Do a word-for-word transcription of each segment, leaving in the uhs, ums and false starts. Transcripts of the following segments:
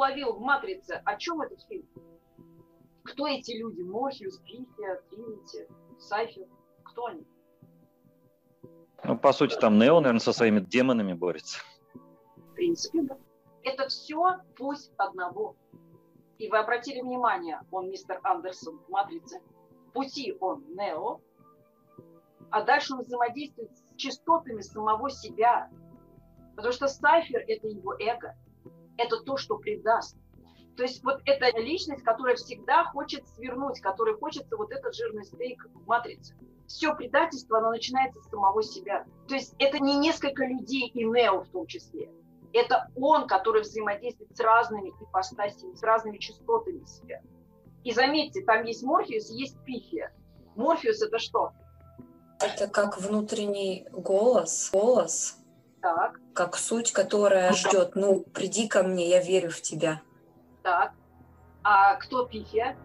уловил в «Матрице», о чем этот фильм? Кто эти люди? Морфеус, Пифия, Тринити, Сайфер? Кто они? Ну, по сути, там Нео, наверное, со своими демонами борется. В принципе, да. Это все путь одного. И вы обратили внимание, он мистер Андерсон в «Матрице», в пути он Нео, а дальше он взаимодействует с частотами самого себя. Потому что Сайфер – это его эго. Это то, что предаст. То есть вот эта личность, которая всегда хочет свернуть, которой хочется вот этот жирный стейк в «Матрице». Все предательство, оно начинается с самого себя. То есть это не несколько людей и Нео в том числе. Это он, который взаимодействует с разными ипостасями, с разными частотами себя. И заметьте, там есть Морфеус, есть Пифия. Морфеус – это что? Это как внутренний голос, голос, так. Как суть, которая ждет, ну, приди ко мне, я верю в тебя. Так. А кто Пифия?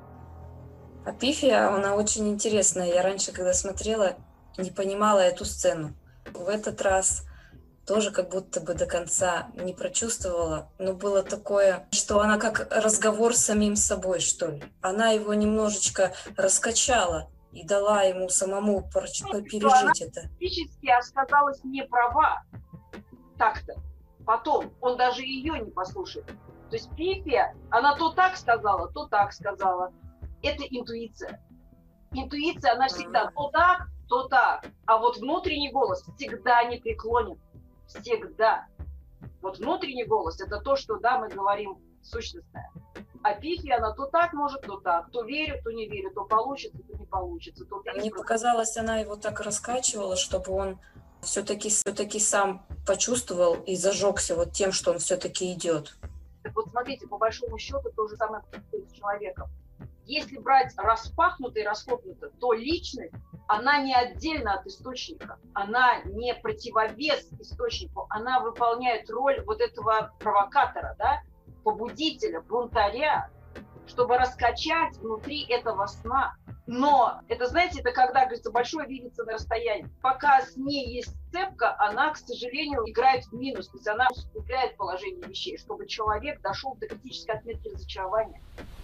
А Пифия, она очень интересная. Я раньше, когда смотрела, не понимала эту сцену. В этот раз тоже как будто бы до конца не прочувствовала. Но было такое, что она как разговор с самим собой, что ли. Она его немножечко раскачала и дала ему самому пережить это. Фактически оказалась не права. Так-то. Потом он даже ее не послушает. То есть Пифия, она то так сказала, то так сказала. Это интуиция. Интуиция, она всегда то так, то так. А вот внутренний голос всегда непреклонен. Всегда. Вот внутренний голос – это то, что, да, мы говорим сущностное. А Пифия, она то так может, то так. То верит, то не верит, то получится, то не получится. То Мне показалось, она его так раскачивала, чтобы он все-таки все-таки сам почувствовал и зажегся вот тем, что он все-таки идет. Так вот смотрите, по большому счету то же самое происходит с человеком. Если брать распахнуто и расхлопнуто, то личность, она не отдельно от источника, она не противовес источнику, она выполняет роль вот этого провокатора, да, побудителя, бунтаря, чтобы раскачать внутри этого сна. Но это, знаете, это когда, говорится, большое видится на расстоянии. Пока с ней есть сцепка, она, к сожалению, играет в минус. То есть она усугубляет положение вещей, чтобы человек дошел до критической отметки разочарования.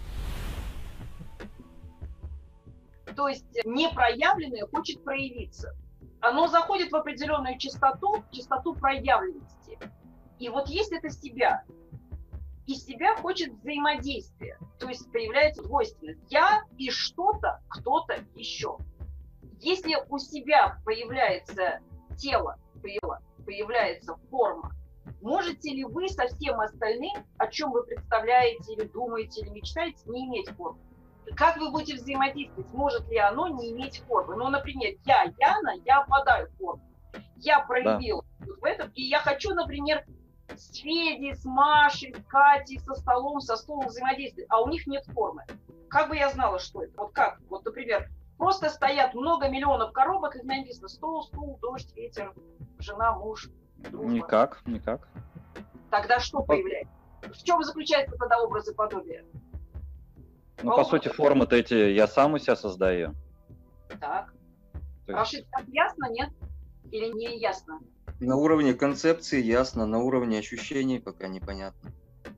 То есть непроявленное хочет проявиться. Оно заходит в определенную частоту, частоту проявленности. И вот есть это себя. Из себя хочет взаимодействия. То есть появляется двойственность. Я и что-то, кто-то еще. Если у себя появляется тело, появляется форма, можете ли вы со всем остальным, о чем вы представляете, или думаете, или мечтаете, не иметь формы? Как вы будете взаимодействовать? Может ли оно не иметь формы? Ну, например, я, Яна, я обладаю формой. Я проявила да. вот в этом, и я хочу, например, с Федей, с Машей, с Катей, со столом, со столом взаимодействовать, а у них нет формы. Как бы я знала, что это? Вот как? Вот, например, просто стоят много миллионов коробок, и написано стол, стул, дождь, ветер, жена, муж, дружба. Никак, никак. Тогда что появляется? В чем заключается тогда образ и подобие? Ну, по, по сути, формы-то эти я сам у себя создаю. Так. То есть... Рашид, так ясно, нет? Или не ясно? На уровне концепции ясно, на уровне ощущений пока непонятно.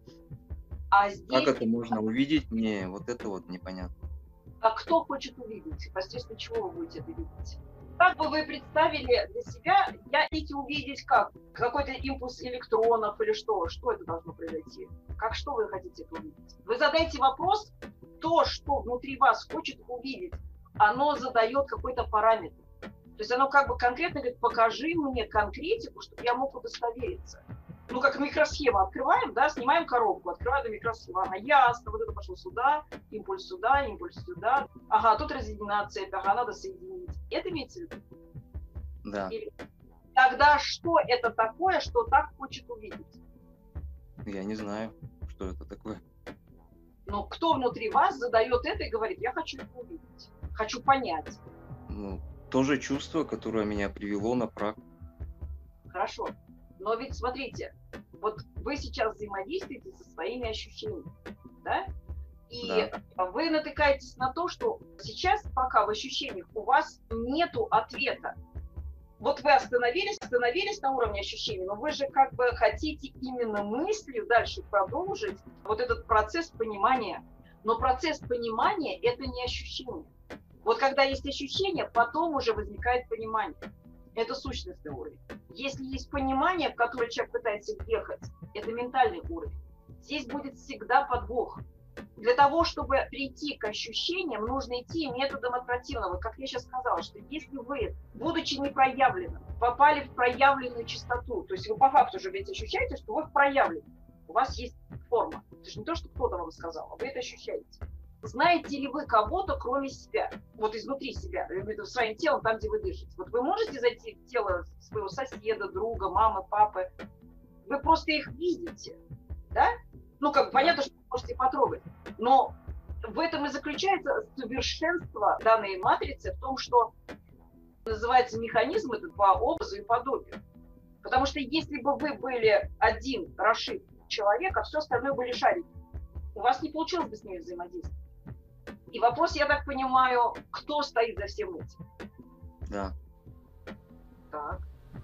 А здесь... Как это можно увидеть? Не, вот это вот непонятно. А кто хочет увидеть? Посредством чего вы будете это видеть? Как бы вы представили для себя, я хотите увидеть как? Какой-то импульс электронов или что? Что это должно произойти? Как что вы хотите это увидеть? Вы задаете вопрос, то, что внутри вас хочет увидеть, оно задает какой-то параметр. То есть оно как бы конкретно говорит, покажи мне конкретику, чтобы я мог удостовериться. Ну, как микросхему открываем, да, снимаем коробку, открываем микросхему. Ага, ясно, вот это пошло сюда, импульс сюда, импульс сюда. Ага, тут разъединена цепь, ага, надо соединить. Это имеется в виду? Да. Или... Тогда что это такое, что так хочет увидеть? Я не знаю, что это такое. Но кто внутри вас задает это и говорит, я хочу это увидеть, хочу понять. Ну, то же чувство, которое меня привело на практику. Хорошо. Но ведь смотрите, вот вы сейчас взаимодействуете со своими ощущениями, да? И да. Вы натыкаетесь на то, что сейчас пока в ощущениях у вас нету ответа. Вот вы остановились, остановились на уровне ощущений, но вы же как бы хотите именно мыслью дальше продолжить вот этот процесс понимания. Но процесс понимания – это не ощущение. Вот когда есть ощущение, потом уже возникает понимание. Это сущностный уровень. Если есть понимание, в которое человек пытается въехать, это ментальный уровень. Здесь будет всегда подвох. Для того, чтобы прийти к ощущениям, нужно идти методом от противного. Как я сейчас сказала, что если вы, будучи непроявленным, попали в проявленную частоту, то есть вы по факту же ведь ощущаете, что вы в проявленном, у вас есть форма. Это же не то, что кто-то вам сказал, а вы это ощущаете. Знаете ли вы кого-то, кроме себя, вот изнутри себя, своим телом, там, где вы дышите? Вот вы можете зайти в тело своего соседа, друга, мамы, папы, вы просто их видите, да? Ну, как бы понятно, что вы можете потрогать, но в этом и заключается совершенство данной матрицы, в том, что называется механизм этот по образу и подобию. Потому что если бы вы были один Рашид человек, а все остальное были шарики, у вас не получилось бы с ними взаимодействовать. И вопрос, я так понимаю, кто стоит за всем этим? Да. Так.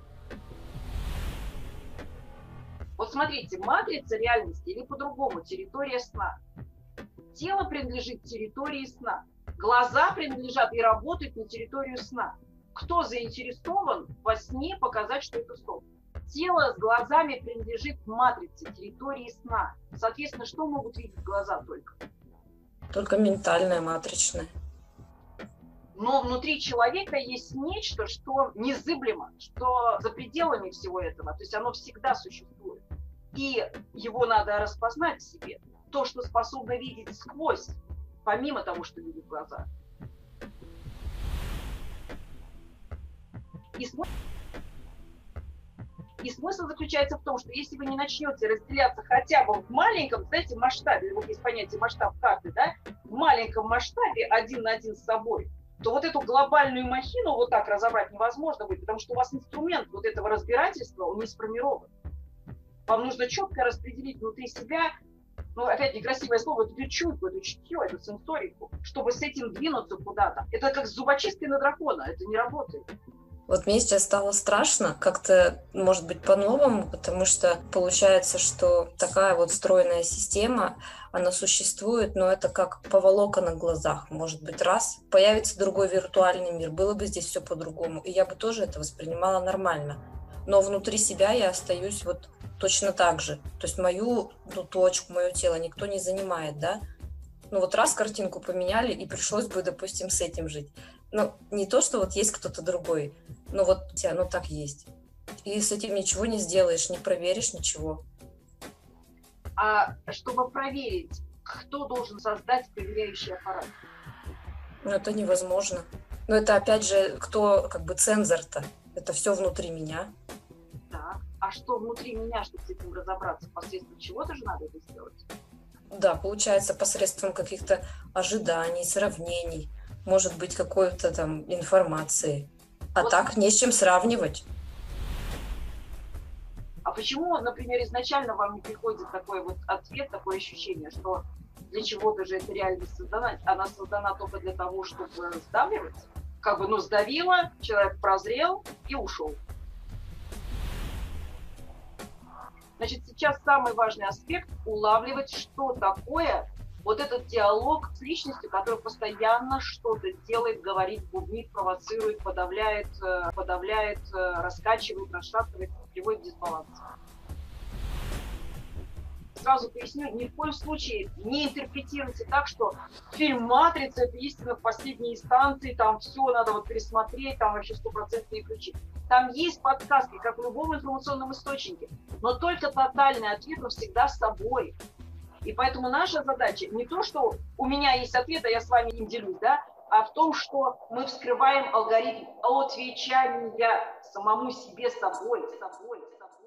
Вот смотрите, матрица реальности или по-другому территория сна. Тело принадлежит территории сна. Глаза принадлежат и работают на территорию сна. Кто заинтересован во сне показать, что это сон? Тело с глазами принадлежит матрице, территории сна. Соответственно, что могут видеть глаза только? Только ментальная, матричная. Но внутри человека есть нечто, что незыблемо, что за пределами всего этого. То есть оно всегда существует. И его надо распознать в себе. То, что способно видеть сквозь, помимо того, что видят глаза. И смысл, и смысл заключается в том, что если вы не начнете разделяться хотя бы в маленьком, знаете, масштабе, вот есть понятие масштаб карты, да, в маленьком масштабе один на один с собой, то вот эту глобальную махину вот так разобрать невозможно будет, потому что у вас инструмент вот этого разбирательства, он не сформирован. Вам нужно четко распределить внутри себя, ну, опять некрасивое слово, эту чуйку, эту чутье, эту сенсорику, чтобы с этим двинуться куда-то. Это как с зубочисткой на дракона, это не работает. Вот мне сейчас стало страшно, как-то, может быть, по-новому, потому что получается, что такая вот стройная система, она существует, но это как поволока на глазах. Может быть, раз, появится другой виртуальный мир, было бы здесь все по-другому, и я бы тоже это воспринимала нормально. Но внутри себя я остаюсь вот точно так же. То есть мою ну, точку, мое тело никто не занимает, да? Ну вот раз картинку поменяли, и пришлось бы, допустим, с этим жить. Ну, не то, что вот есть кто-то другой, но вот у тебя, ну так есть. И с этим ничего не сделаешь, не проверишь ничего. А чтобы проверить, кто должен создать проверяющий аппарат? Ну, это невозможно. Но это, опять же, кто как бы цензор-то? Это все внутри меня. Так. А что внутри меня, чтобы с этим разобраться? Посредством чего-то же надо это сделать? Да, получается, посредством каких-то ожиданий, сравнений, может быть, какой-то там информации. А вот. Так не с чем сравнивать. А почему, например, изначально вам не приходит такой вот ответ, такое ощущение, что для чего-то же эта реальность создана, она создана только для того, чтобы сдавливать? Как бы, ну, сдавила, человек прозрел и ушел. Значит, сейчас самый важный аспект – улавливать, что такое вот этот диалог с личностью, который постоянно что-то делает, говорит, бубнит, провоцирует, подавляет, подавляет, раскачивает, расшатывает, приводит к дисбалансу. Сразу поясню, ни в коем случае не интерпретируйте так, что фильм «Матрица» – это истина в последней инстанции, там все надо вот пересмотреть, там вообще стопроцентные ключи. Там есть подсказки, как в любом информационном источнике, но только тотальный ответ он всегда с собой. И поэтому наша задача не то, что у меня есть ответ, а я с вами им делюсь, да, а в том, что мы вскрываем алгоритм отвечания самому себе собой, собой, собой.